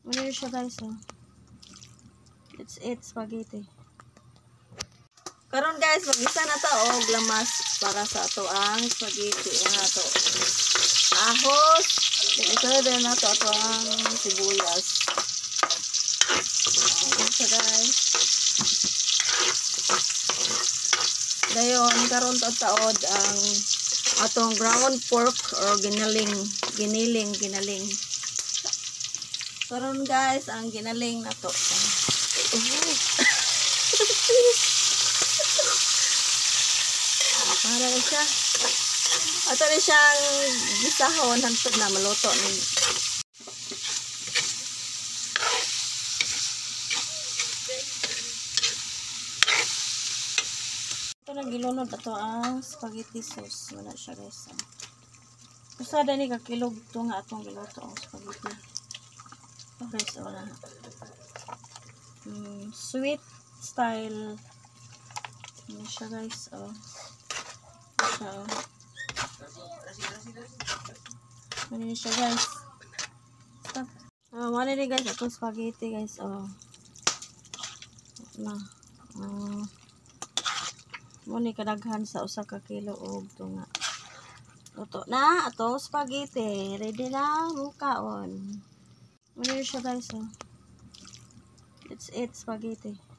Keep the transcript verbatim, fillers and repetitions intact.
Ano siya guys, oh. It's it spaghetti. Karon guys, mag-isa na ta og lamas para sa ato ang spaghetti na to. Ahos, isa na to ato ang sibuyas. Ayan siya guys. Dayon karon to taod ang atong ground pork or ginaling, giniling, ginaling. Karon guys, ang ginaling na to. Uh. Para siya. Ato rin siyang gisahon hantod na maluto ni. Ito na gilunod ato ang spaghetti sauce. Wala siya guys. Usada ni kakilog ito nga atong giluto ang spaghetti. Ito guys, wala. Mm, sweet style. Ano siya guys, oh. Siya, oh. Ano siya guys. Stop. Oh, ano rin guys, itong spaghetti guys, oh. Na. Oh. Muna kadaghan sa usa ka kilo og ito nga. Luto na, atong spaghetti. Ready na, mukaon. Ano rin siya guys, oh. It's it spaghetti.